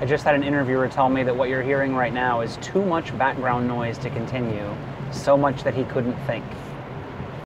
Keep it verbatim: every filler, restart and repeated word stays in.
I just had an interviewer tell me that what you're hearing right now is too much background noise to continue, so much that he couldn't think.